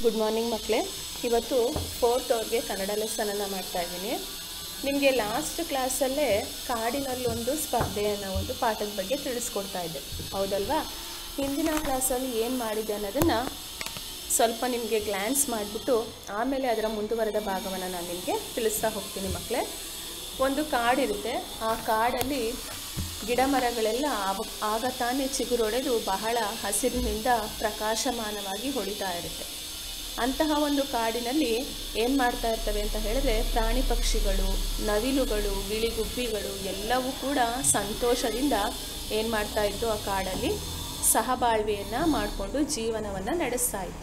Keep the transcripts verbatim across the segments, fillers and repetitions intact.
Good morning ಮಕ್ಕಳೇ. ಇವತ್ತು fourth ಅವ್ರಿಗೆ ಕನ್ನಡ ಲೆಸನನ್ನು ಮಾಡ್ತಾ ಇದ್ದೀನಿ. ನಿಮಗೆ ಲಾಸ್ಟ್ ಕ್ಲಾಸಲ್ಲೇ ಕಾಡಿನಲ್ಲೊಂದು ಸ್ಪರ್ಧೆಯನ್ನು ಒಂದು ಪಾಠದ ಬಗ್ಗೆ ತಿಳಿಸ್ಕೊಡ್ತಾ ಇದ್ದೆ, ಹೌದಲ್ವಾ? ಹಿಂದಿನ ಕ್ಲಾಸಲ್ಲಿ ಏನು ಮಾಡಿದೆ ಅನ್ನೋದನ್ನು ಸ್ವಲ್ಪ ನಿಮಗೆ ಗ್ಲ್ಯಾನ್ಸ್ ಮಾಡಿಬಿಟ್ಟು ಆಮೇಲೆ ಅದರ ಮುಂದುವರೆದ ಭಾಗವನ್ನು ನಾನು ನಿಮಗೆ ತಿಳಿಸ್ತಾ ಹೋಗ್ತೀನಿ ಮಕ್ಕಳೇ. ಒಂದು ಕಾಡಿರುತ್ತೆ, ಆ ಕಾಡಲ್ಲಿ ಗಿಡ ಮರಗಳೆಲ್ಲ ಆವ ಆಗ ತಾನೇ ಚಿಗುರೊಡೆದು ಬಹಳ ಹಸಿರಿನಿಂದ ಪ್ರಕಾಶಮಾನವಾಗಿ ಹೊಳಿತಾ ಇರುತ್ತೆ. ಅಂತಹ ಒಂದು ಕಾಡಿನಲ್ಲಿ ಏನು ಮಾಡ್ತಾ ಇರ್ತವೆ ಅಂತ ಹೇಳಿದ್ರೆ, ಪ್ರಾಣಿ ಪಕ್ಷಿಗಳು, ನವಿಲುಗಳು, ಗಿಳಿಗುಬ್ಬಿಗಳು ಎಲ್ಲವೂ ಕೂಡ ಸಂತೋಷದಿಂದ ಏನು ಮಾಡ್ತಾ ಇತ್ತು, ಆ ಕಾಡಲ್ಲಿ ಸಹಬಾಳ್ವೆಯನ್ನು ಮಾಡಿಕೊಂಡು ಜೀವನವನ್ನು ನಡೆಸ್ತಾ ಇತ್ತು.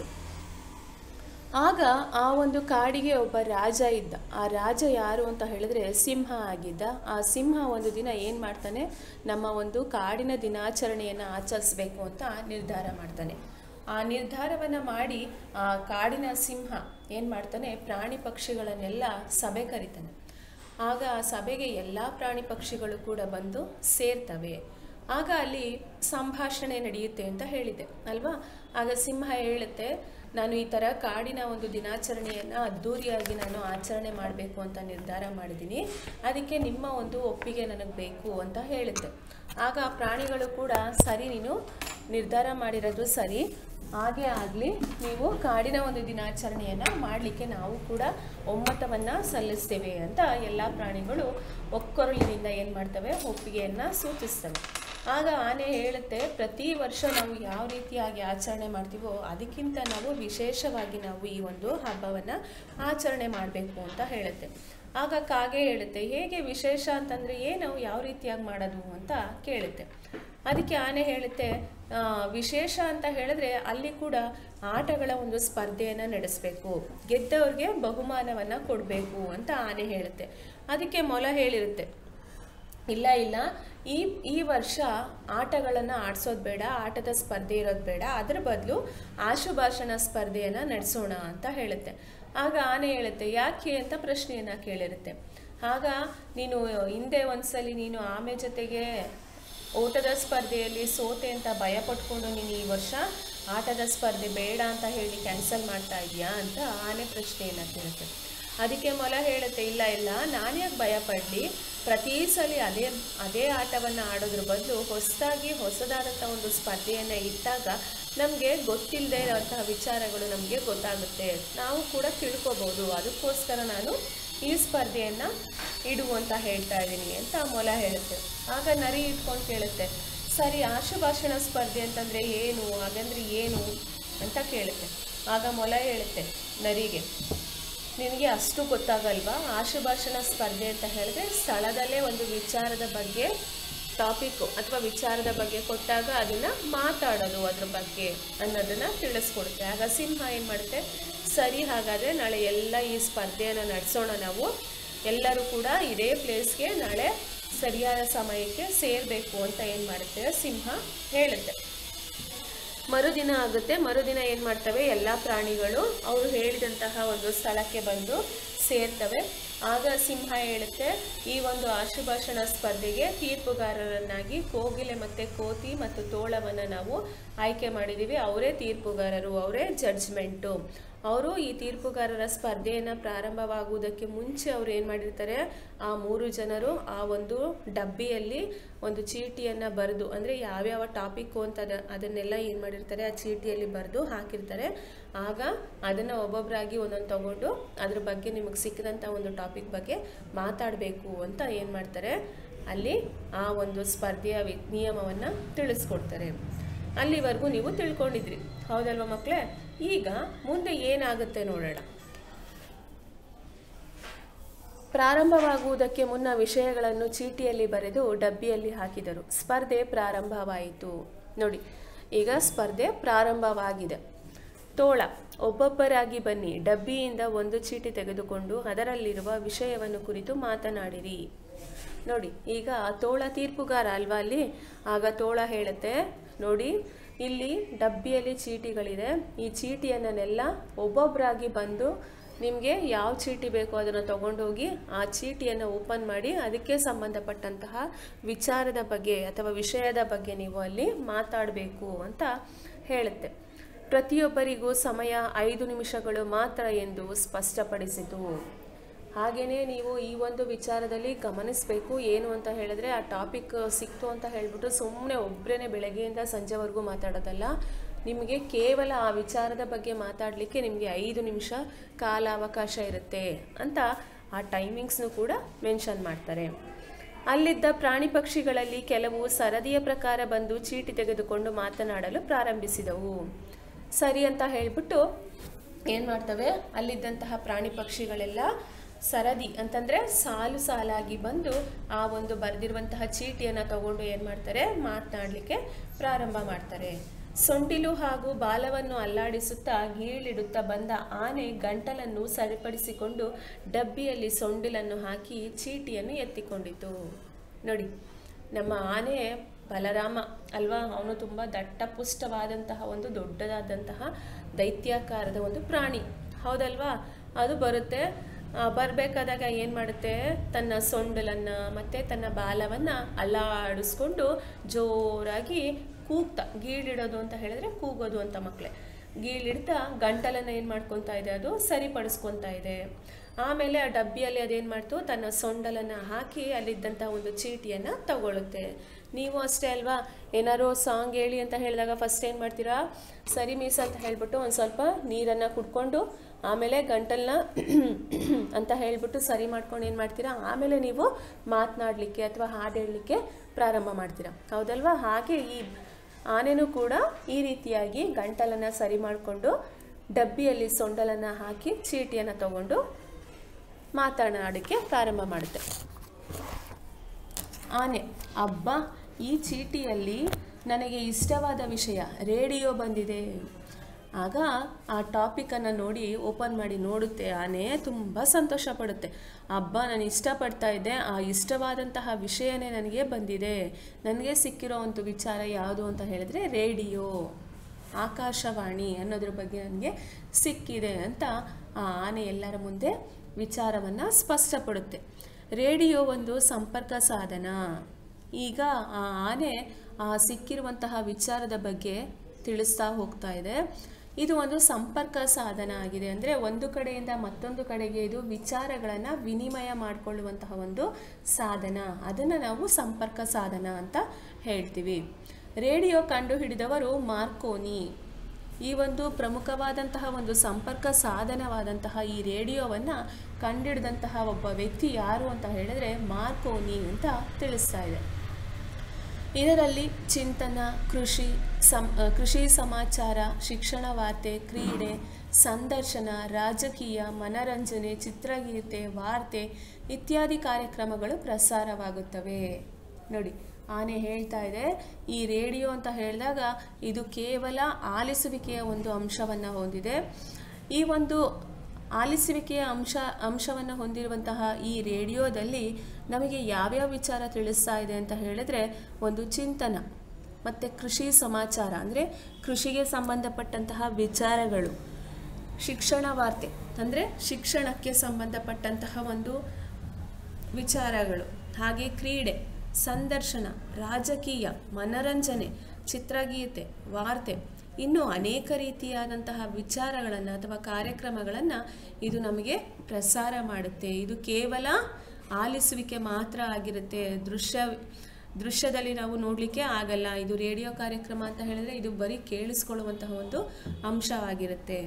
ಆಗ ಆ ಒಂದು ಕಾಡಿಗೆ ಒಬ್ಬ ರಾಜ ಇದ್ದ. ಆ ರಾಜ ಯಾರು ಅಂತ ಹೇಳಿದ್ರೆ ಸಿಂಹ ಆಗಿದ್ದ. ಆ ಸಿಂಹ ಒಂದು ದಿನ ಏನು ಮಾಡ್ತಾನೆ, ನಮ್ಮ ಒಂದು ಕಾಡಿನ ದಿನಾಚರಣೆಯನ್ನು ಆಚರಿಸಬೇಕು ಅಂತ ನಿರ್ಧಾರ ಮಾಡ್ತಾನೆ. ಆ ನಿರ್ಧಾರವನ್ನು ಮಾಡಿ ಆ ಕಾಡಿನ ಸಿಂಹ ಏನು ಮಾಡ್ತಾನೆ, ಪ್ರಾಣಿ ಪಕ್ಷಿಗಳನ್ನೆಲ್ಲ ಸಭೆ ಕರೀತಾನೆ. ಆಗ ಆ ಸಭೆಗೆ ಎಲ್ಲ ಪ್ರಾಣಿ ಪಕ್ಷಿಗಳು ಕೂಡ ಬಂದು ಸೇರ್ತವೆ. ಆಗ ಅಲ್ಲಿ ಸಂಭಾಷಣೆ ನಡೆಯುತ್ತೆ ಅಂತ ಹೇಳಿದೆ ಅಲ್ವಾ. ಆಗ ಸಿಂಹ ಹೇಳುತ್ತೆ, ನಾನು ಈ ಥರ ಕಾಡಿನ ಒಂದು ದಿನಾಚರಣೆಯನ್ನು ಅದ್ಧೂರಿಯಾಗಿ ನಾನು ಆಚರಣೆ ಮಾಡಬೇಕು ಅಂತ ನಿರ್ಧಾರ ಮಾಡಿದ್ದೀನಿ, ಅದಕ್ಕೆ ನಿಮ್ಮ ಒಂದು ಒಪ್ಪಿಗೆ ನನಗೆ ಬೇಕು ಅಂತ ಹೇಳುತ್ತೆ. ಆಗ ಆ ಪ್ರಾಣಿಗಳು ಕೂಡ ಸರಿ, ನೀನು ನಿರ್ಧಾರ ಮಾಡಿರೋದು ಸರಿ, ಹಾಗೇ ಆಗಲಿ, ನೀವು ಕಾಡಿನ ಒಂದು ದಿನಾಚರಣೆಯನ್ನು ಮಾಡಲಿಕ್ಕೆ ನಾವು ಕೂಡ ಒಮ್ಮತವನ್ನು ಸಲ್ಲಿಸ್ತೇವೆ ಅಂತ ಎಲ್ಲ ಪ್ರಾಣಿಗಳು ಒಕ್ಕೊರಲಿನಿಂದ ಏನು ಮಾಡ್ತವೆ, ಒಪ್ಪಿಗೆಯನ್ನು ಸೂಚಿಸ್ತವೆ. ಆಗ ಆನೆ ಹೇಳುತ್ತೆ, ಪ್ರತಿ ವರ್ಷ ನಾವು ಯಾವ ರೀತಿಯಾಗಿ ಆಚರಣೆ ಮಾಡ್ತೀವೋ ಅದಕ್ಕಿಂತ ನಾವು ವಿಶೇಷವಾಗಿ ನಾವು ಈ ಒಂದು ಹಬ್ಬವನ್ನು ಆಚರಣೆ ಮಾಡಬೇಕು ಅಂತ ಹೇಳುತ್ತೆ. ಆಗ ಕಾಗೆ ಹೇಳುತ್ತೆ, ಹೇಗೆ ವಿಶೇಷ ಅಂತಂದರೆ ಏನು, ಯಾವ ರೀತಿಯಾಗಿ ಮಾಡೋದು ಅಂತ ಕೇಳುತ್ತೆ. ಅದಕ್ಕೆ ಆನೆ ಹೇಳುತ್ತೆ, ವಿಶೇಷ ಅಂತ ಹೇಳಿದ್ರೆ ಅಲ್ಲಿ ಕೂಡ ಆಟಗಳ ಒಂದು ಸ್ಪರ್ಧೆಯನ್ನು ನಡೆಸಬೇಕು, ಗೆದ್ದವ್ರಿಗೆ ಬಹುಮಾನವನ್ನು ಕೊಡಬೇಕು ಅಂತ ಆನೆ ಹೇಳುತ್ತೆ. ಅದಕ್ಕೆ ಮೊಲ ಹೇಳಿರುತ್ತೆ, ಇಲ್ಲ ಇಲ್ಲ, ಈ ಈ ವರ್ಷ ಆಟಗಳನ್ನು ಆಡಿಸೋದು ಬೇಡ, ಆಟದ ಸ್ಪರ್ಧೆ ಇರೋದು ಬೇಡ, ಅದರ ಬದಲು ಆಶುಭಾಷಣ ಸ್ಪರ್ಧೆಯನ್ನು ನಡೆಸೋಣ ಅಂತ ಹೇಳುತ್ತೆ. ಆಗ ಆನೆ ಹೇಳುತ್ತೆ, ಯಾಕೆ ಅಂತ ಪ್ರಶ್ನೆಯನ್ನು ಕೇಳಿರುತ್ತೆ. ಆಗ ನೀನು ಹಿಂದೆ ಒಂದ್ಸಲಿ ನೀನು ಆಮೆ ಜೊತೆಗೆ ಓಟದ ಸ್ಪರ್ಧೆಯಲ್ಲಿ ಸೋತೆ ಅಂತ ಭಯ ಪಟ್ಕೊಂಡು ನೀನು ಈ ವರ್ಷ ಆಟದ ಸ್ಪರ್ಧೆ ಬೇಡ ಅಂತ ಹೇಳಿ ಕ್ಯಾನ್ಸಲ್ ಮಾಡ್ತಾ ಇದೆಯಾ ಅಂತ ಆನೆ ಪ್ರಶ್ನೆಯನ್ನು ಕೇಳುತ್ತೆ. ಅದಕ್ಕೆ ಮೊಲ ಹೇಳುತ್ತೆ, ಇಲ್ಲ ಇಲ್ಲ, ನಾನು ಯಾಕೆ ಭಯ ಪಡಲಿ, ಪ್ರತಿ ಸಲ ಅದೇ ಅದೇ ಆಟವನ್ನು ಆಡೋದ್ರ ಬದಲು ಹೊಸದಾಗಿ ಹೊಸದಾದಂಥ ಒಂದು ಸ್ಪರ್ಧೆಯನ್ನು ಇಟ್ಟಾಗ ನಮಗೆ ಗೊತ್ತಿಲ್ಲದೆ ಇರೋಂತಹ ವಿಚಾರಗಳು ನಮಗೆ ಗೊತ್ತಾಗುತ್ತೆ, ನಾವು ಕೂಡ ತಿಳ್ಕೊಬೋದು, ಅದಕ್ಕೋಸ್ಕರ ನಾನು ಈ ಸ್ಪರ್ಧೆಯನ್ನು ಇಡು ಅಂತ ಹೇಳ್ತಾ ಇದ್ದೀನಿ ಅಂತ ಮೊಲ ಹೇಳುತ್ತೆ. ಆಗ ನರಿ ಇಟ್ಕೊಂಡು ಕೇಳುತ್ತೆ, ಸರಿ, ಆಶುಭಾಷಣ ಸ್ಪರ್ಧೆ ಅಂತಂದರೆ ಏನು, ಹಾಗಂದ್ರೆ ಏನು ಅಂತ ಕೇಳುತ್ತೆ. ಆಗ ಮೊಲ ಹೇಳುತ್ತೆ ನರಿಗೆ, ನಿನಗೆ ಅಷ್ಟು ಗೊತ್ತಾಗಲ್ವಾ, ಆಶುಭಾಷಣ ಸ್ಪರ್ಧೆ ಅಂತ ಹೇಳಿದ್ರೆ ಸ್ಥಳದಲ್ಲೇ ಒಂದು ವಿಚಾರದ ಬಗ್ಗೆ ಟಾಪಿಕ್ಕು ಅಥವಾ ವಿಚಾರದ ಬಗ್ಗೆ ಕೊಟ್ಟಾಗ ಅದನ್ನು ಮಾತಾಡೋದು, ಅದ್ರ ಬಗ್ಗೆ ಅನ್ನೋದನ್ನು ತಿಳಿಸ್ಕೊಡುತ್ತೆ. ಆಗ ಸಿಂಹ ಏನು ಮಾಡುತ್ತೆ, ಸರಿ, ಹಾಗಾದರೆ ನಾಳೆ ಎಲ್ಲ ಈ ಸ್ಪರ್ಧೆಯನ್ನು ನಡೆಸೋಣ, ನಾವು ಎಲ್ಲರೂ ಕೂಡ ಇದೇ ಪ್ಲೇಸ್ಗೆ ನಾಳೆ ಸರಿಯಾದ ಸಮಯಕ್ಕೆ ಸೇರಬೇಕು ಅಂತ ಏನು ಮಾಡುತ್ತೆ, ಸಿಂಹ ಹೇಳುತ್ತೆ. ಮರುದಿನ ಆಗುತ್ತೆ. ಮರುದಿನ ಏನು ಮಾಡ್ತವೆ, ಎಲ್ಲ ಪ್ರಾಣಿಗಳು ಅವರು ಹೇಳಿದಂತಹ ಒಂದು ಸ್ಥಳಕ್ಕೆ ಬಂದು ಸೇರ್ತವೆ. ಆಗ ಸಿಂಹ ಹೇಳುತ್ತೆ, ಈ ಒಂದು ಆಶುಭಾಷಣ ಸ್ಪರ್ಧೆಗೆ ತೀರ್ಪುಗಾರರನ್ನಾಗಿ ಕೋಗಿಲೆ ಮತ್ತು ಕೋತಿ ಮತ್ತು ತೋಳವನ್ನು ನಾವು ಆಯ್ಕೆ ಮಾಡಿದ್ದೀವಿ, ಅವರೇ ತೀರ್ಪುಗಾರರು, ಅವರೇ ಜಡ್ಜ್ಮೆಂಟು. ಅವರು ಈ ತೀರ್ಪುಗಾರರ ಸ್ಪರ್ಧೆಯನ್ನು ಪ್ರಾರಂಭವಾಗುವುದಕ್ಕೆ ಮುಂಚೆ ಅವರು ಏನು ಮಾಡಿರ್ತಾರೆ, ಆ ಮೂರು ಜನರು ಆ ಒಂದು ಡಬ್ಬಿಯಲ್ಲಿ ಒಂದು ಚೀಟಿಯನ್ನು ಬರೆದು, ಅಂದರೆ ಯಾವ್ಯಾವ ಟಾಪಿಕ್ಕು ಅಂತ ಅದನ್ನೆಲ್ಲ ಏನು ಮಾಡಿರ್ತಾರೆ, ಆ ಚೀಟಿಯಲ್ಲಿ ಬರೆದು ಹಾಕಿರ್ತಾರೆ. ಆಗ ಅದನ್ನು ಒಬ್ಬೊಬ್ಬರಾಗಿ ಒಂದೊಂದು ತಗೊಂಡು ಅದ್ರ ಬಗ್ಗೆ ನಿಮಗೆ ಸಿಕ್ಕಿದಂಥ ಒಂದು ಟಾಪಿಕ್ ಬಗ್ಗೆ ಮಾತಾಡಬೇಕು ಅಂತ ಏನು ಮಾಡ್ತಾರೆ, ಅಲ್ಲಿ ಆ ಒಂದು ಸ್ಪರ್ಧೆಯ ವಿ ನಿಯಮವನ್ನು ತಿಳಿಸ್ಕೊಡ್ತಾರೆ. ಅಲ್ಲಿವರೆಗೂ ನೀವು ತಿಳ್ಕೊಂಡಿದ್ರಿ, ಹೌದಲ್ವ ಮಕ್ಕಳೇ? ಈಗ ಮುಂದೆ ಏನಾಗುತ್ತೆ ನೋಡೋಣ. ಪ್ರಾರಂಭವಾಗುವುದಕ್ಕೆ ಮುನ್ನ ವಿಷಯಗಳನ್ನು ಚೀಟಿಯಲ್ಲಿ ಬರೆದು ಡಬ್ಬಿಯಲ್ಲಿ ಹಾಕಿದರು. ಸ್ಪರ್ಧೆ ಪ್ರಾರಂಭವಾಯಿತು. ನೋಡಿ, ಈಗ ಸ್ಪರ್ಧೆ ಪ್ರಾರಂಭವಾಗಿದೆ. ತೋಳ, ಒಬ್ಬೊಬ್ಬರಾಗಿ ಬನ್ನಿ, ಡಬ್ಬಿಯಿಂದ ಒಂದು ಚೀಟಿ ತೆಗೆದುಕೊಂಡು ಅದರಲ್ಲಿರುವ ವಿಷಯವನ್ನು ಕುರಿತು ಮಾತನಾಡಿರಿ. ನೋಡಿ, ಈಗ ತೋಳ ತೀರ್ಪುಗಾರ ಅಲ್ವಾ ಅಲ್ಲಿ. ಆಗ ತೋಳ ಹೇಳುತ್ತೆ, ನೋಡಿ, ಇಲ್ಲಿ ಡಬ್ಬಿಯಲ್ಲಿ ಚೀಟಿಗಳಿದೆ, ಈ ಚೀಟಿಯನ್ನೆಲ್ಲ ಒಬ್ಬೊಬ್ಬರಾಗಿ ಬಂದು ನಿಮಗೆ ಯಾವ ಚೀಟಿ ಬೇಕೋ ಅದನ್ನು ತಗೊಂಡೋಗಿ ಆ ಚೀಟಿಯನ್ನು ಓಪನ್ ಮಾಡಿ ಅದಕ್ಕೆ ಸಂಬಂಧಪಟ್ಟಂತಹ ವಿಚಾರದ ಬಗ್ಗೆ ಅಥವಾ ವಿಷಯದ ಬಗ್ಗೆ ನೀವು ಅಲ್ಲಿ ಮಾತಾಡಬೇಕು ಅಂತ ಹೇಳುತ್ತೆ. ಪ್ರತಿಯೊಬ್ಬರಿಗೂ ಸಮಯ ಐದು ನಿಮಿಷಗಳು ಮಾತ್ರ ಎಂದು ಸ್ಪಷ್ಟಪಡಿಸಿತು. ಹಾಗೆಯೇ ನೀವು ಈ ಒಂದು ವಿಚಾರದಲ್ಲಿ ಗಮನಿಸಬೇಕು. ಏನು ಅಂತ ಹೇಳಿದ್ರೆ, ಆ ಟಾಪಿಕ್ ಸಿಕ್ತು ಅಂತ ಹೇಳಿಬಿಟ್ಟು ಸುಮ್ಮನೆ ಒಬ್ಬರೇ ಬೆಳಗ್ಗೆಯಿಂದ ಸಂಜೆವರೆಗೂ ಮಾತಾಡೋದಲ್ಲ. ನಿಮಗೆ ಕೇವಲ ಆ ವಿಚಾರದ ಬಗ್ಗೆ ಮಾತಾಡಲಿಕ್ಕೆ ನಿಮಗೆ ಐದು ನಿಮಿಷ ಕಾಲಾವಕಾಶ ಇರುತ್ತೆ ಅಂತ ಆ ಟೈಮಿಂಗ್ಸ್ನು ಕೂಡ ಮೆನ್ಷನ್ ಮಾಡ್ತಾರೆ. ಅಲ್ಲಿದ್ದ ಪ್ರಾಣಿ ಪಕ್ಷಿಗಳಲ್ಲಿ ಕೆಲವು ಸರದಿಯ ಪ್ರಕಾರ ಬಂದು ಚೀಟಿ ತೆಗೆದುಕೊಂಡು ಮಾತನಾಡಲು ಪ್ರಾರಂಭಿಸಿದವು. ಸರಿ ಅಂತ ಹೇಳಿಬಿಟ್ಟು ಏನು ಮಾಡ್ತವೆ, ಅಲ್ಲಿದ್ದಂತಹ ಪ್ರಾಣಿ ಪಕ್ಷಿಗಳೆಲ್ಲ ಸರದಿ ಅಂತಂದರೆ ಸಾಲು ಸಾಲಾಗಿ ಬಂದು ಆ ಒಂದು ಬರೆದಿರುವಂತಹ ಚೀಟಿಯನ್ನು ತಗೊಂಡು ಏನು ಮಾಡ್ತಾರೆ, ಮಾತನಾಡಲಿಕ್ಕೆ ಪ್ರಾರಂಭ ಮಾಡ್ತಾರೆ. ಸೊಂಡಿಲು ಹಾಗೂ ಬಾಲವನ್ನು ಅಲ್ಲಾಡಿಸುತ್ತಾ ಗೀಳಿಡುತ್ತಾ ಬಂದ ಆನೆ ಗಂಟಲನ್ನು ಸರಿಪಡಿಸಿಕೊಂಡು ಡಬ್ಬಿಯಲ್ಲಿ ಸೊಂಡಿಲನ್ನು ಹಾಕಿ ಚೀಟಿಯನ್ನು ಎತ್ತಿಕೊಂಡಿತು. ನೋಡಿ, ನಮ್ಮ ಆನೆ ಬಲರಾಮ ಅಲ್ವಾ, ಅವನು ತುಂಬ ದಟ್ಟಪುಷ್ಟವಾದಂತಹ ಒಂದು ದೊಡ್ಡದಾದಂತಹ ದೈತ್ಯಾಕಾರದ ಒಂದು ಪ್ರಾಣಿ ಹೌದಲ್ವಾ. ಅದು ಬರುತ್ತೆ, ಬರಬೇಕಾದಾಗ ಏನು ಮಾಡುತ್ತೆ, ತನ್ನ ಸೊಂಡಲನ್ನು ಮತ್ತು ತನ್ನ ಬಾಲವನ್ನು ಅಲ್ಲಾಡಿಸ್ಕೊಂಡು ಜೋರಾಗಿ ಕೂಗ್ತಾ, ಗೀಳಿಡೋದು ಅಂತ ಹೇಳಿದ್ರೆ ಕೂಗೋದು ಅಂತ ಮಕ್ಕಳೇ, ಗೀಳಿಡ್ತಾ ಗಂಟಲನ್ನು ಏನು ಮಾಡ್ಕೊತಾ ಇದೆ, ಅದು ಸರಿಪಡಿಸ್ಕೊತಾ ಇದೆ. ಆಮೇಲೆ ಆ ಡಬ್ಬಿಯಲ್ಲಿ ಅದೇನು ಮಾಡ್ತು, ತನ್ನ ಸೊಂಡಲನ್ನು ಹಾಕಿ ಅಲ್ಲಿದ್ದಂಥ ಒಂದು ಚೀಟಿಯನ್ನು ತಗೊಳುತ್ತೆ. ನೀವು ಅಷ್ಟೇ ಅಲ್ವಾ, ಏನಾರು ಸಾಂಗ್ ಹೇಳಿ ಅಂತ ಹೇಳಿದಾಗ ಫಸ್ಟ್ ಏನು ಮಾಡ್ತೀರಾ, ಸರಿ ಮೀಸ ಅಂತ ಹೇಳಿಬಿಟ್ಟು ಒಂದು ಸ್ವಲ್ಪ ನೀರನ್ನು ಕುಡ್ಕೊಂಡು ಆಮೇಲೆ ಗಂಟಲನ್ನ ಅಂತ ಹೇಳಿಬಿಟ್ಟು ಸರಿ ಮಾಡ್ಕೊಂಡು ಏನು ಮಾಡ್ತೀರಾ, ಆಮೇಲೆ ನೀವು ಮಾತನಾಡಲಿಕ್ಕೆ ಅಥವಾ ಹಾಡು ಹೇಳಲಿಕ್ಕೆ ಪ್ರಾರಂಭ ಮಾಡ್ತೀರಾ ಹೌದಲ್ವಾ. ಹಾಗೆ ಈ ಆನೆನೂ ಕೂಡ ಈ ರೀತಿಯಾಗಿ ಗಂಟಲನ್ನು ಸರಿ ಮಾಡಿಕೊಂಡು ಡಬ್ಬಿಯಲ್ಲಿ ಸೊಂಡಲನ್ನು ಹಾಕಿ ಚೀಟಿಯನ್ನು ತಗೊಂಡು ಮಾತನಾಡೋಕ್ಕೆ ಪ್ರಾರಂಭ ಮಾಡುತ್ತೆ. ಆನೆ, ಅಬ್ಬ, ಈ ಚೀಟಿಯಲ್ಲಿ ನನಗೆ ಇಷ್ಟವಾದ ವಿಷಯ ರೇಡಿಯೋ ಬಂದಿದೆ. ಆಗ ಆ ಟಾಪಿಕನ್ನು ನೋಡಿ ಓಪನ್ ಮಾಡಿ ನೋಡುತ್ತೆ ಆನೆ, ತುಂಬ ಸಂತೋಷ ಪಡುತ್ತೆ. ಅಬ್ಬ, ನಾನು ಇಷ್ಟಪಡ್ತಾ ಇದ್ದೆ, ಆ ಇಷ್ಟವಾದಂತಹ ವಿಷಯನೇ ನನಗೆ ಬಂದಿದೆ. ನನಗೆ ಸಿಕ್ಕಿರೋ ಒಂದು ವಿಚಾರ ಯಾವುದು ಅಂತ ಹೇಳಿದ್ರೆ ರೇಡಿಯೋ, ಆಕಾಶವಾಣಿ ಅನ್ನೋದ್ರ ಬಗ್ಗೆ ನನಗೆ ಸಿಕ್ಕಿದೆ ಅಂತ ಆ ಆನೆ ಎಲ್ಲರ ಮುಂದೆ ವಿಚಾರವನ್ನು ಸ್ಪಷ್ಟಪಡುತ್ತೆ. ರೇಡಿಯೋ ಒಂದು ಸಂಪರ್ಕ ಸಾಧನ. ಈಗ ಆ ಆನೆ ಆ ಸಿಕ್ಕಿರುವಂತಹ ವಿಚಾರದ ಬಗ್ಗೆ ತಿಳಿಸ್ತಾ ಹೋಗ್ತಾ ಇದೆ. ಇದು ಒಂದು ಸಂಪರ್ಕ ಸಾಧನ ಆಗಿದೆ. ಅಂದರೆ ಒಂದು ಕಡೆಯಿಂದ ಮತ್ತೊಂದು ಕಡೆಗೆ ಇದು ವಿಚಾರಗಳನ್ನು ವಿನಿಮಯ ಮಾಡಿಕೊಳ್ಳುವಂತಹ ಒಂದು ಸಾಧನ, ಅದನ್ನು ನಾವು ಸಂಪರ್ಕ ಸಾಧನ ಅಂತ ಹೇಳ್ತೀವಿ. ರೇಡಿಯೋ ಕಂಡುಹಿಡಿದವರು ಮಾರ್ಕೋನಿ. ಈ ಒಂದು ಪ್ರಮುಖವಾದಂತಹ ಒಂದು ಸಂಪರ್ಕ ಸಾಧನವಾದಂತಹ ಈ ರೇಡಿಯೋವನ್ನು ಕಂಡುಹಿಡಿದಂತಹ ಒಬ್ಬ ವ್ಯಕ್ತಿ ಯಾರು ಅಂತ ಹೇಳಿದ್ರೆ ಮಾರ್ಕೋನಿ ಅಂತ ತಿಳಿಸ್ತಾ ಇದೆ. ಇದರಲ್ಲಿ ಚಿಂತನ, ಕೃಷಿ ಸಂ ಕೃಷಿ ಸಮಾಚಾರ, ಶಿಕ್ಷಣ ವಾರ್ತೆ, ಕ್ರೀಡೆ, ಸಂದರ್ಶನ, ರಾಜಕೀಯ, ಮನರಂಜನೆ, ಚಿತ್ರಗೀತೆ, ವಾರ್ತೆ ಇತ್ಯಾದಿ ಕಾರ್ಯಕ್ರಮಗಳು ಪ್ರಸಾರವಾಗುತ್ತವೆ. ನೋಡಿ, ಆನೆ ಹೇಳ್ತಾ ಇದೆ, ಈ ರೇಡಿಯೋ ಅಂತ ಹೇಳಿದಾಗ ಇದು ಕೇವಲ ಆಲಿಸುವಿಕೆಯ ಒಂದು ಅಂಶವನ್ನು ಹೊಂದಿದೆ. ಈ ಒಂದು ಆಲಿಸುವಿಕೆಯ ಅಂಶ ಅಂಶವನ್ನು ಹೊಂದಿರುವಂತಹ ಈ ರೇಡಿಯೋದಲ್ಲಿ ನಮಗೆ ಯಾವ್ಯಾವ ವಿಚಾರ ತಿಳಿಸ್ತಾ ಇದೆ ಅಂತ ಹೇಳಿದ್ರೆ, ಒಂದು ಚಿಂತನ ಮತ್ತು ಕೃಷಿ ಸಮಾಚಾರ ಅಂದರೆ ಕೃಷಿಗೆ ಸಂಬಂಧಪಟ್ಟಂತಹ ವಿಚಾರಗಳು, ಶಿಕ್ಷಣ ವಾರ್ತೆ ಅಂದರೆ ಶಿಕ್ಷಣಕ್ಕೆ ಸಂಬಂಧಪಟ್ಟಂತಹ ಒಂದು ವಿಚಾರಗಳು, ಹಾಗೆ ಕ್ರೀಡೆ, ಸಂದರ್ಶನ, ರಾಜಕೀಯ, ಮನರಂಜನೆ, ಚಿತ್ರಗೀತೆ, ವಾರ್ತೆ, ಇನ್ನೂ ಅನೇಕ ರೀತಿಯಾದಂತಹ ವಿಚಾರಗಳನ್ನು ಅಥವಾ ಕಾರ್ಯಕ್ರಮಗಳನ್ನು ಇದು ನಮಗೆ ಪ್ರಸಾರ ಮಾಡುತ್ತೆ. ಇದು ಕೇವಲ ಆಲಿಸುವಿಕೆ ಮಾತ್ರ ಆಗಿರುತ್ತೆ, ದೃಶ್ಯ ದೃಶ್ಯದಲ್ಲಿ ನಾವು ನೋಡಲಿಕ್ಕೆ ಆಗಲ್ಲ. ಇದು ರೇಡಿಯೋ ಕಾರ್ಯಕ್ರಮ ಅಂತ ಹೇಳಿದ್ರೆ ಇದು ಬರೀ ಕೇಳಿಸ್ಕೊಳ್ಳುವಂತಹ ಒಂದು ಅಂಶವಾಗಿರುತ್ತೆ.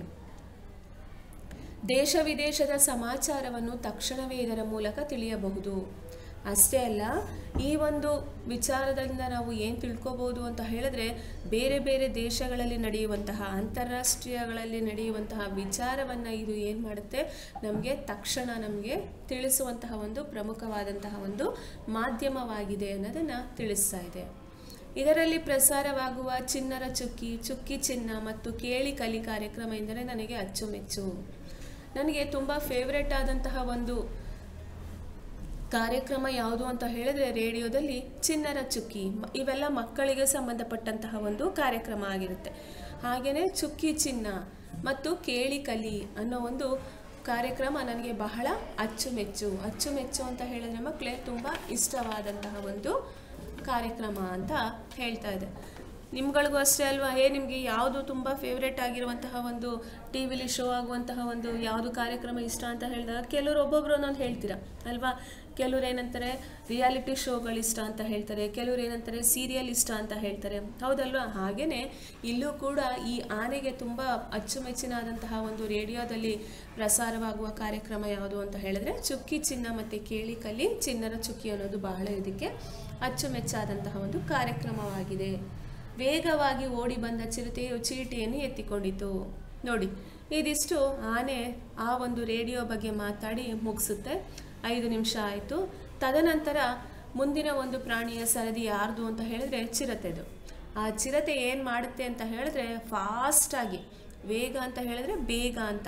ದೇಶ ವಿದೇಶದ ಸಮಾಚಾರವನ್ನು ತಕ್ಷಣವೇ ಇದರ ಮೂಲಕ ತಿಳಿಯಬಹುದು. ಅಷ್ಟೇ ಅಲ್ಲ, ಈ ಒಂದು ವಿಚಾರದಿಂದ ನಾವು ಏನು ತಿಳ್ಕೊಬೋದು ಅಂತ ಹೇಳಿದ್ರೆ, ಬೇರೆ ಬೇರೆ ದೇಶಗಳಲ್ಲಿ ನಡೆಯುವಂತಹ, ಅಂತಾರಾಷ್ಟ್ರೀಯಗಳಲ್ಲಿ ನಡೆಯುವಂತಹ ವಿಚಾರವನ್ನು ಇದು ಏನು ಮಾಡುತ್ತೆ, ನಮಗೆ ತಕ್ಷಣ ನಮಗೆ ತಿಳಿಸುವಂತಹ ಒಂದು ಪ್ರಮುಖವಾದಂತಹ ಒಂದು ಮಾಧ್ಯಮವಾಗಿದೆ ಅನ್ನೋದನ್ನು ತಿಳಿಸ್ತಾ ಇದೆ. ಇದರಲ್ಲಿ ಪ್ರಸಾರವಾಗುವ ಚಿನ್ನರ ಚುಕ್ಕಿ, ಚುಕ್ಕಿ ಚಿನ್ನ ಮತ್ತು ಕೇಳಿ ಕಲಿ ಕಾರ್ಯಕ್ರಮ ಎಂದರೆ ನನಗೆ ಅಚ್ಚುಮೆಚ್ಚು. ನನಗೆ ತುಂಬ ಫೇವ್ರೆಟ್ ಆದಂತಹ ಒಂದು ಕಾರ್ಯಕ್ರಮ ಯಾವುದು ಅಂತ ಹೇಳಿದ್ರೆ ರೇಡಿಯೋದಲ್ಲಿ ಚಿನ್ನರ ಚುಕ್ಕಿ. ಇವೆಲ್ಲ ಮಕ್ಕಳಿಗೆ ಸಂಬಂಧಪಟ್ಟಂತಹ ಒಂದು ಕಾರ್ಯಕ್ರಮ ಆಗಿರುತ್ತೆ. ಹಾಗೆಯೇ ಚುಕ್ಕಿ ಚಿನ್ನ ಮತ್ತು ಕೇಳಿ ಕಲಿ ಅನ್ನೋ ಒಂದು ಕಾರ್ಯಕ್ರಮ ನನಗೆ ಬಹಳ ಅಚ್ಚುಮೆಚ್ಚು. ಅಚ್ಚುಮೆಚ್ಚು ಅಂತ ಹೇಳಿದ್ರೆ ಮಕ್ಕಳೇ ತುಂಬ ಇಷ್ಟವಾದಂತಹ ಒಂದು ಕಾರ್ಯಕ್ರಮ ಅಂತ ಹೇಳ್ತಾ ಇದೆ. ನಿಮ್ಗಳಿಗೂ ಅಷ್ಟೇ ಅಲ್ವಾ, ಏ ನಿಮಗೆ ಯಾವುದು ತುಂಬ ಫೇವ್ರೇಟ್ ಆಗಿರುವಂತಹ ಒಂದು ಟಿ ವಿಲಿ ಶೋ ಆಗುವಂತಹ ಒಂದು ಯಾವುದು ಕಾರ್ಯಕ್ರಮ ಇಷ್ಟ ಅಂತ ಹೇಳಿದಾಗ ಕೆಲವರು ಒಬ್ಬೊಬ್ಬರು ಒಂದೊಂದು ಹೇಳ್ತೀರಾ ಅಲ್ವಾ. ಕೆಲವ್ರು ಏನಂತಾರೆ ರಿಯಾಲಿಟಿ ಶೋಗಳು ಇಷ್ಟ ಅಂತ ಹೇಳ್ತಾರೆ, ಕೆಲವ್ರು ಏನಂತಾರೆ ಸೀರಿಯಲ್ ಇಷ್ಟ ಅಂತ ಹೇಳ್ತಾರೆ, ಹೌದಲ್ವಾ. ಹಾಗೆಯೇ ಇಲ್ಲೂ ಕೂಡ ಈ ಆನೆಗೆ ತುಂಬ ಅಚ್ಚುಮೆಚ್ಚಿನಾದಂತಹ ಒಂದು ರೇಡಿಯೋದಲ್ಲಿ ಪ್ರಸಾರವಾಗುವ ಕಾರ್ಯಕ್ರಮ ಯಾವುದು ಅಂತ ಹೇಳಿದ್ರೆ ಚುಕ್ಕಿ ಚಿನ್ನ ಮತ್ತು ಕೇಳಿ ಕಲಿ ಚಿನ್ನರ ಚುಕ್ಕಿ ಅನ್ನೋದು ಬಹಳ ಇದಕ್ಕೆ ಅಚ್ಚುಮೆಚ್ಚಾದಂತಹ ಒಂದು ಕಾರ್ಯಕ್ರಮವಾಗಿದೆ. ವೇಗವಾಗಿ ಓಡಿ ಬಂದ ಚಿರತೆಯು ಚೀಟಿಯನ್ನು ಎತ್ತಿಕೊಂಡಿತು. ನೋಡಿ, ಇದಿಷ್ಟು ಆನೆ ಆ ಒಂದು ರೇಡಿಯೋ ಬಗ್ಗೆ ಮಾತಾಡಿ ಮುಗಿಸುತ್ತೆ. ಐದು ನಿಮಿಷ ಆಯಿತು. ತದನಂತರ ಮುಂದಿನ ಒಂದು ಪ್ರಾಣಿಯ ಸರದಿ ಯಾರ್ದು ಅಂತ ಹೇಳಿದ್ರೆ ಚಿರತೆದು. ಆ ಚಿರತೆ ಏನು ಮಾಡುತ್ತೆ ಅಂತ ಹೇಳಿದ್ರೆ ಫಾಸ್ಟಾಗಿ, ವೇಗ ಅಂತ ಹೇಳಿದ್ರೆ ಬೇಗ ಅಂತ,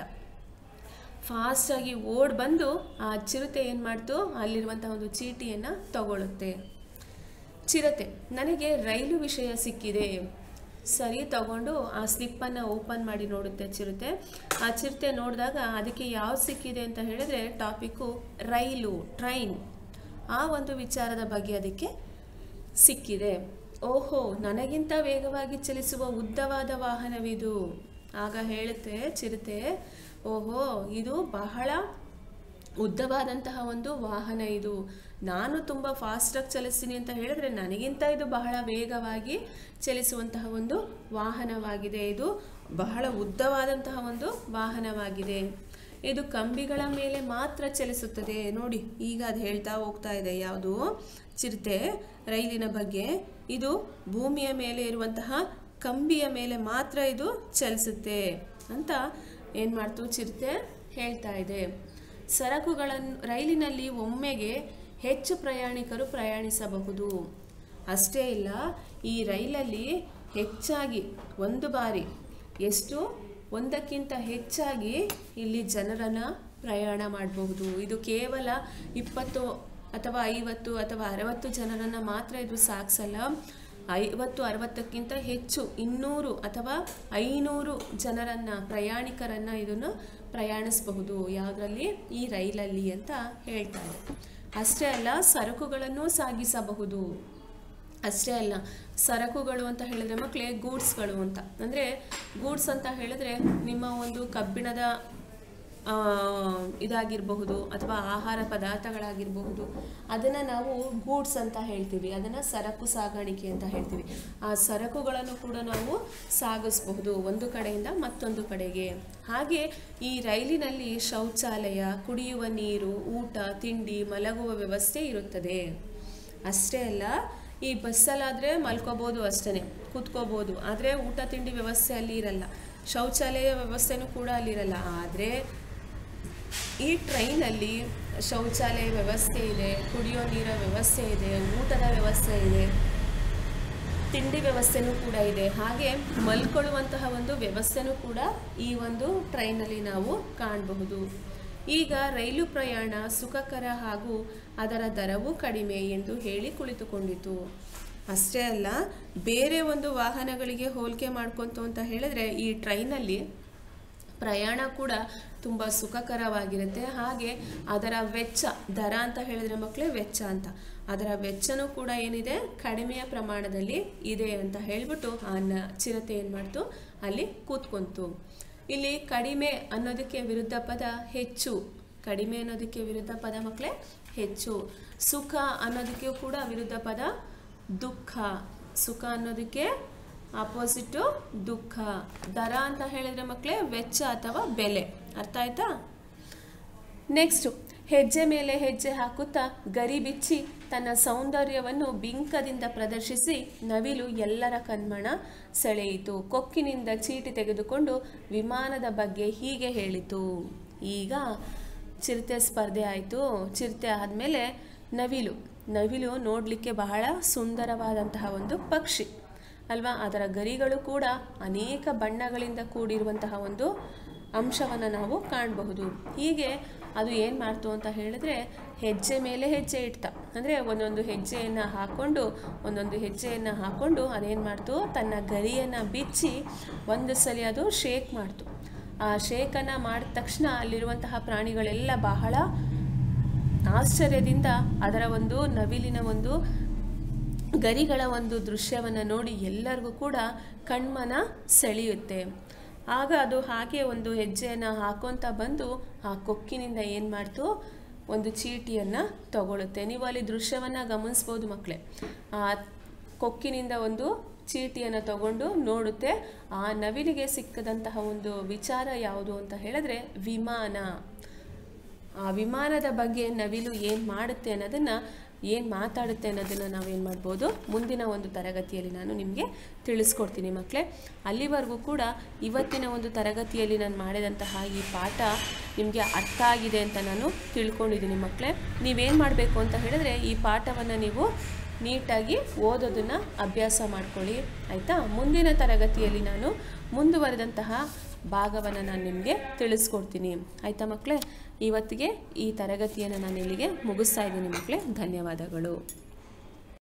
ಫಾಸ್ಟಾಗಿ ಓಡಿ ಬಂದು ಆ ಚಿರತೆ ಏನು ಮಾಡ್ತು, ಅಲ್ಲಿರುವಂಥ ಒಂದು ಚೀಟಿಯನ್ನು ತಗೊಳ್ಳುತ್ತೆ. ಚಿರತೆ, ನನಗೆ ರೈಲು ವಿಷಯ ಸಿಕ್ಕಿದೆ. ಸರಿ ತಗೊಂಡು ಆ ಸ್ಲಿಪ್ಪನ್ನು ಓಪನ್ ಮಾಡಿ ನೋಡುತ್ತೆ ಚಿರತೆ. ಆ ಚಿರತೆ ನೋಡಿದಾಗ ಅದಕ್ಕೆ ಯಾವ್ದು ಸಿಕ್ಕಿದೆ ಅಂತ ಹೇಳಿದ್ರೆ ಟಾಪಿಕ್ಕು ರೈಲು, ಟ್ರೈನ್, ಆ ಒಂದು ವಿಚಾರದ ಬಗ್ಗೆ ಅದಕ್ಕೆ ಸಿಕ್ಕಿದೆ. ಓಹೋ, ನನಗಿಂತ ವೇಗವಾಗಿ ಚಲಿಸುವ ಉದ್ದವಾದ ವಾಹನವಿದು. ಆಗ ಹೇಳುತ್ತೆ ಚಿರತೆ, ಓಹೋ ಇದು ಬಹಳ ಉದ್ದವಾದಂತಹ ಒಂದು ವಾಹನ, ಇದು ನಾನು ತುಂಬ ಫಾಸ್ಟಾಗಿ ಚಲಿಸ್ತೀನಿ ಅಂತ ಹೇಳಿದ್ರೆ ನನಗಿಂತ ಇದು ಬಹಳ ವೇಗವಾಗಿ ಚಲಿಸುವಂತಹ ಒಂದು ವಾಹನವಾಗಿದೆ, ಇದು ಬಹಳ ಉದ್ದವಾದಂತಹ ಒಂದು ವಾಹನವಾಗಿದೆ, ಇದು ಕಂಬಿಗಳ ಮೇಲೆ ಮಾತ್ರ ಚಲಿಸುತ್ತದೆ. ನೋಡಿ, ಈಗ ಅದು ಹೇಳ್ತಾ ಹೋಗ್ತಾ ಇದೆ ಯಾವುದು ಚಿರತೆ ರೈಲಿನ ಬಗ್ಗೆ. ಇದು ಭೂಮಿಯ ಮೇಲೆ ಇರುವಂತಹ ಕಂಬಿಯ ಮೇಲೆ ಮಾತ್ರ ಇದು ಚಲಿಸುತ್ತೆ ಅಂತ ಏನು ಮಾಡ್ತು ಚಿರತೆ ಹೇಳ್ತಾ ಇದೆ. ಸರಕುಗಳನ್ನು ರೈಲಿನಲ್ಲಿ ಒಮ್ಮೆಗೆ ಹೆಚ್ಚು ಪ್ರಯಾಣಿಕರು ಪ್ರಯಾಣಿಸಬಹುದು. ಅಷ್ಟೇ ಇಲ್ಲ, ಈ ರೈಲಲ್ಲಿ ಹೆಚ್ಚಾಗಿ ಒಂದು ಬಾರಿ ಎಷ್ಟು ಒಂದಕ್ಕಿಂತ ಹೆಚ್ಚಾಗಿ ಇಲ್ಲಿ ಜನರನ್ನು ಪ್ರಯಾಣ ಮಾಡಬಹುದು. ಇದು ಕೇವಲ ಇಪ್ಪತ್ತು ಅಥವಾ ಐವತ್ತು ಅಥವಾ ಅರವತ್ತು ಜನರನ್ನು ಮಾತ್ರ ಇದು ಸಾಗಿಸಲ್ಲ. ಐವತ್ತು ಅರವತ್ತಕ್ಕಿಂತ ಹೆಚ್ಚು ಇನ್ನೂರು ಅಥವಾ ಐನೂರು ಜನರನ್ನು ಪ್ರಯಾಣಿಕರನ್ನು ಇದನ್ನು ಪ್ರಯಾಣಿಸಬಹುದು ಯಾವುದರಲ್ಲಿ, ಈ ರೈಲಲ್ಲಿ ಅಂತ ಹೇಳ್ತಾರೆ. ಅಷ್ಟೇ ಅಲ್ಲ, ಸರಕುಗಳನ್ನು ಸಾಗಿಸಬಹುದು. ಅಷ್ಟೇ ಅಲ್ಲ, ಸರಕುಗಳು ಅಂತ ಹೇಳಿದ್ರೆ ಮಕ್ಕಳೇ ಗೂಡ್ಸ್ಗಳು ಅಂತ, ಅಂದರೆ ಗೂಡ್ಸ್ ಅಂತ ಹೇಳಿದ್ರೆ ನಿಮ್ಮ ಒಂದು ಕಬ್ಬಿಣದ ಇದಾಗಿರಬಹುದು ಅಥವಾ ಆಹಾರ ಪದಾರ್ಥಗಳಾಗಿರಬಹುದು, ಅದನ್ನು ನಾವು ಗೂಡ್ಸ್ ಅಂತ ಹೇಳ್ತೀವಿ, ಅದನ್ನು ಸರಕು ಸಾಗಾಣಿಕೆ ಅಂತ ಹೇಳ್ತೀವಿ. ಆ ಸರಕುಗಳನ್ನು ಕೂಡ ನಾವು ಸಾಗಿಸಬಹುದು ಒಂದು ಕಡೆಯಿಂದ ಮತ್ತೊಂದು ಕಡೆಗೆ. ಹಾಗೆ ಈ ರೈಲಿನಲ್ಲಿ ಶೌಚಾಲಯ, ಕುಡಿಯುವ ನೀರು, ಊಟ, ತಿಂಡಿ, ಮಲಗುವ ವ್ಯವಸ್ಥೆ ಇರುತ್ತದೆ. ಅಷ್ಟೇ ಅಲ್ಲ, ಈ ಬಸ್ಸಲ್ಲಾದರೆ ಮಲ್ಕೋಬೋದು, ಅಷ್ಟೇ ಕೂತ್ಕೋಬೋದು, ಆದರೆ ಊಟ ತಿಂಡಿ ವ್ಯವಸ್ಥೆ ಅಲ್ಲಿ ಇರಲ್ಲ, ಶೌಚಾಲಯ ವ್ಯವಸ್ಥೆನೂ ಕೂಡ ಅಲ್ಲಿರಲ್ಲ. ಆದರೆ ಈ ಟ್ರೈನಲ್ಲಿ ಶೌಚಾಲಯ ವ್ಯವಸ್ಥೆ ಇದೆ, ಕುಡಿಯೋ ನೀರ ವ್ಯವಸ್ಥೆ ಇದೆ, ಊಟದ ವ್ಯವಸ್ಥೆ ಇದೆ, ತಿಂಡಿ ವ್ಯವಸ್ಥೆನೂ ಕೂಡ ಇದೆ, ಹಾಗೆ ಮಲ್ಕೊಳ್ಳುವಂತಹ ಒಂದು ವ್ಯವಸ್ಥೆನೂ ಕೂಡ ಈ ಒಂದು ಟ್ರೈನಲ್ಲಿ ನಾವು ಕಾಣಬಹುದು. ಈಗ ರೈಲು ಪ್ರಯಾಣ ಸುಖಕರ ಹಾಗೂ ಅದರ ದರವೂ ಕಡಿಮೆ ಎಂದು ಹೇಳಿ ಕುಳಿತುಕೊಂಡಿತು. ಅಷ್ಟೇ ಅಲ್ಲ, ಬೇರೆ ಒಂದು ವಾಹನಗಳಿಗೆ ಹೋಲಿಕೆ ಮಾಡ್ಕೊಂತು ಅಂತ ಹೇಳಿದ್ರೆ ಈ ಟ್ರೈನಲ್ಲಿ ಪ್ರಯಾಣ ಕೂಡ ತುಂಬ ಸುಖಕರವಾಗಿರುತ್ತೆ. ಹಾಗೆ ಅದರ ವೆಚ್ಚ, ದರ ಅಂತ ಹೇಳಿದ್ರೆ ಮಕ್ಕಳೇ ವೆಚ್ಚ ಅಂತ, ಅದರ ವೆಚ್ಚನೂ ಕೂಡ ಏನಿದೆ ಕಡಿಮೆಯ ಪ್ರಮಾಣದಲ್ಲಿ ಇದೆ ಅಂತ ಹೇಳಿಬಿಟ್ಟು ಆ ಚಿರತೆ ಏನು ಮಾಡ್ತು, ಅಲ್ಲಿ ಕೂತ್ಕೊಂತು. ಇಲ್ಲಿ ಕಡಿಮೆ ಅನ್ನೋದಕ್ಕೆ ವಿರುದ್ಧ ಪದ ಹೆಚ್ಚು, ಕಡಿಮೆ ಅನ್ನೋದಕ್ಕೆ ವಿರುದ್ಧ ಪದ ಮಕ್ಕಳೇ ಹೆಚ್ಚು. ಸುಖ ಅನ್ನೋದಕ್ಕೆ ಕೂಡ ವಿರುದ್ಧ ಪದ ದುಃಖ, ಸುಖ ಅನ್ನೋದಕ್ಕೆ ಆಪೋಸಿಟು ದುಃಖ. ದರ ಅಂತ ಹೇಳಿದ್ರೆ ಮಕ್ಕಳೇ ವೆಚ್ಚ ಅಥವಾ ಬೆಲೆ, ಅರ್ಥ ಆಯ್ತಾ? ನೆಕ್ಸ್ಟು, ಹೆಜ್ಜೆ ಮೇಲೆ ಹೆಜ್ಜೆ ಹಾಕುತ್ತಾ ಗರಿ ಬಿಚ್ಚಿ ತನ್ನ ಸೌಂದರ್ಯವನ್ನು ಬಿಂಕದಿಂದ ಪ್ರದರ್ಶಿಸಿ ನವಿಲು ಎಲ್ಲರ ಕಣ್ಮನ ಸೆಳೆಯಿತು. ಕೊಕ್ಕಿನಿಂದ ಚೀಟಿ ತೆಗೆದುಕೊಂಡು ವಿಮಾನದ ಬಗ್ಗೆ ಹೀಗೆ ಹೇಳಿತು. ಈಗ ಚಿರತೆ ಸ್ಪರ್ಧೆ ಆಯಿತು. ಚಿರತೆ ಆದಮೇಲೆ ನವಿಲು, ನವಿಲು ನೋಡಲಿಕ್ಕೆ ಬಹಳ ಸುಂದರವಾದಂತಹ ಒಂದು ಪಕ್ಷಿ ಅಲ್ವಾ. ಅದರ ಗರಿಗಳು ಕೂಡ ಅನೇಕ ಬಣ್ಣಗಳಿಂದ ಕೂಡಿರುವಂತಹ ಒಂದು ಅಂಶವನ್ನು ನಾವು ಕಾಣಬಹುದು. ಹೀಗೆ ಅದು ಏನು ಮಾಡ್ತು ಅಂತ ಹೇಳಿದ್ರೆ ಹೆಜ್ಜೆ ಮೇಲೆ ಹೆಜ್ಜೆ ಇಡ್ತಾ, ಅಂದರೆ ಒಂದೊಂದು ಹೆಜ್ಜೆಯನ್ನು ಹಾಕ್ಕೊಂಡು ಒಂದೊಂದು ಹೆಜ್ಜೆಯನ್ನು ಹಾಕ್ಕೊಂಡು ಅದೇನು ಮಾಡ್ತು, ತನ್ನ ಗರಿಯನ್ನು ಬಿಚ್ಚಿ ಒಂದು ಸಲ ಅದು ಶೇಕ್ ಮಾಡ್ತು. ಆ ಶೇಕನ್ನು ಮಾಡಿದ ತಕ್ಷಣ ಅಲ್ಲಿರುವಂತಹ ಪ್ರಾಣಿಗಳೆಲ್ಲ ಬಹಳ ಆಶ್ಚರ್ಯದಿಂದ ಅದರ ಒಂದು ನವಿಲಿನ ಒಂದು ಗರಿಗಳ ಒಂದು ದೃಶ್ಯವನ್ನು ನೋಡಿ ಎಲ್ಲರಿಗೂ ಕೂಡ ಕಣ್ಮನ ಸೆಳೆಯುತ್ತೆ. ಆಗ ಅದು ಹಾಗೆ ಒಂದು ಹೆಜ್ಜೆಯನ್ನು ಹಾಕೊತ ಬಂದು ಆ ಕೊಕ್ಕಿನಿಂದ ಏನು ಮಾಡ್ತು, ಒಂದು ಚೀಟಿಯನ್ನು ತಗೊಳುತ್ತೆ. ನೀವು ಅಲ್ಲಿ ದೃಶ್ಯವನ್ನು ಗಮನಿಸ್ಬೋದು ಮಕ್ಕಳೇ. ಆ ಕೊಕ್ಕಿನಿಂದ ಒಂದು ಚೀಟಿಯನ್ನು ತಗೊಂಡು ನೋಡುತ್ತೆ. ಆ ನವಿಲಿಗೆ ಸಿಕ್ಕದಂತಹ ಒಂದು ವಿಚಾರ ಯಾವುದು ಅಂತ ಹೇಳಿದ್ರೆ ವಿಮಾನ. ಆ ವಿಮಾನದ ಬಗ್ಗೆ ನವಿಲು ಏನು ಮಾಡುತ್ತೆ ಅನ್ನೋದನ್ನು, ಏನು ಮಾತಾಡುತ್ತೆ ಅನ್ನೋದನ್ನು ನಾವೇನು ಮಾಡ್ಬೋದು, ಮುಂದಿನ ಒಂದು ತರಗತಿಯಲ್ಲಿ ನಾನು ನಿಮಗೆ ತಿಳಿಸ್ಕೊಡ್ತೀನಿ ಮಕ್ಕಳೇ. ಅಲ್ಲಿವರೆಗೂ ಕೂಡ ಇವತ್ತಿನ ಒಂದು ತರಗತಿಯಲ್ಲಿ ನಾನು ಮಾಡಿದಂತಹ ಈ ಪಾಠ ನಿಮಗೆ ಅರ್ಥ ಆಗಿದೆ ಅಂತ ನಾನು ತಿಳ್ಕೊಂಡಿದ್ದೀನಿ ಮಕ್ಕಳೇ. ನೀವೇನು ಮಾಡಬೇಕು ಅಂತ ಹೇಳಿದ್ರೆ ಈ ಪಾಠವನ್ನು ನೀವು ನೀಟಾಗಿ ಓದೋದನ್ನು ಅಭ್ಯಾಸ ಮಾಡ್ಕೊಳ್ಳಿ, ಆಯಿತಾ. ಮುಂದಿನ ತರಗತಿಯಲ್ಲಿ ನಾನು ಮುಂದುವರೆದಂತಹ ಭಾಗವನ್ನು ನಾನು ನಿಮಗೆ ತಿಳಿಸ್ಕೊಡ್ತೀನಿ, ಆಯಿತಾ ಮಕ್ಕಳೇ. ಇವತ್ತಿಗೆ ಈ ತರಗತಿಯನ್ನು ನಾನು ಇಲ್ಲಿಗೆ ಮುಗಿಸ್ತಾ ಇದ್ದೀನಿ ಮಕ್ಕಳೇ. ಧನ್ಯವಾದಗಳು.